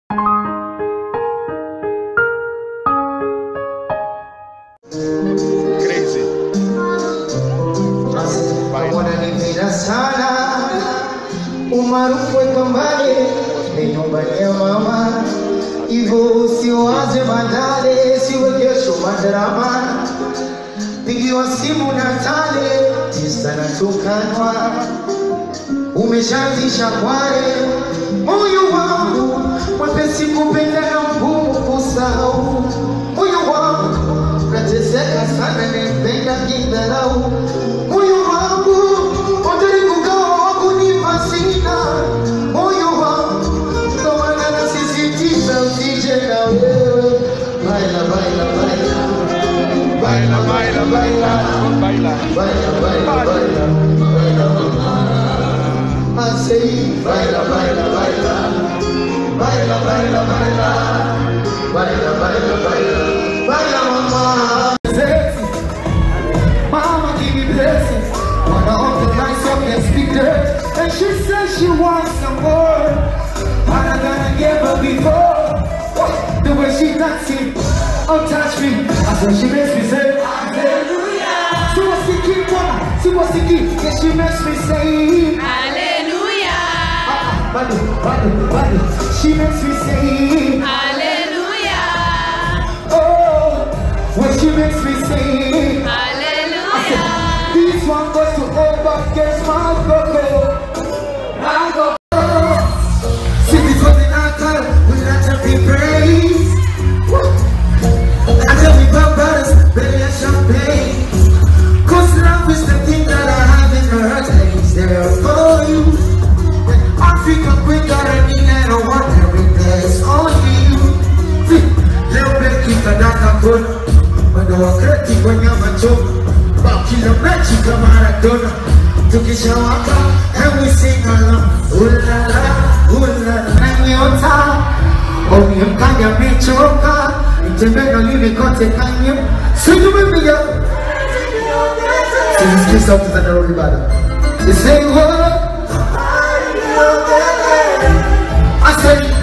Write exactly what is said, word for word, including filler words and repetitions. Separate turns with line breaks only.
Crazy.
Wananipenda sana, umaarufu weka mbali, ni nyumbani ya mama. Hivyo usiwaze badale, siwe kesho madrama. Pigiwa simu na tale, tisa na tukanwa. Umeshaanzisha kware, moyo wangu mwepesi kupenda na mgumu kusahau. Moyo wangu nateseka sana, nipenda kidharau. Moyo wangu hodari kugawa wakunipa sina. Moyo wangu ndo maana nasisitiza usije na wewe. Baila, baila, baila. Baila, baila, baila.
Baila.
Baila, baila, baila. Baila, I say, baila, baila, baila. Baila, baila, baila. Baila, baila, baila. Baila, mama. Mama, give me blessings. Wanna hold the nights up and speak dirt. And she says she wants some more. But I'm gonna give her before. The way she dancing, oh touch me. That's what she makes me say, hallelujah. She was thinking, she was thinking, yeah, she makes me say,
hallelujah.
Body, body, body. She makes me say,
hallelujah.
Oh, when she makes me say,
hallelujah.
This one goes to over against my go-go. My go-go. See, this was an altar, we got to be praised. I tell we pop bottles, belly and champagne. Cause love is the thing that I have in my heart, and it's there for you. Africa queen got a mean and I want every place only you. See, little bit keep the dark good. But the creative when you're a joke. About kilometers, you come out of Dona. Took a shower and we sing along. Ooh la la, ooh la la. And we on top. Oh, you can't be choker. It's a better living content, can you? So you will be up. So this kiss up to the Nairobi battle. They say what? I said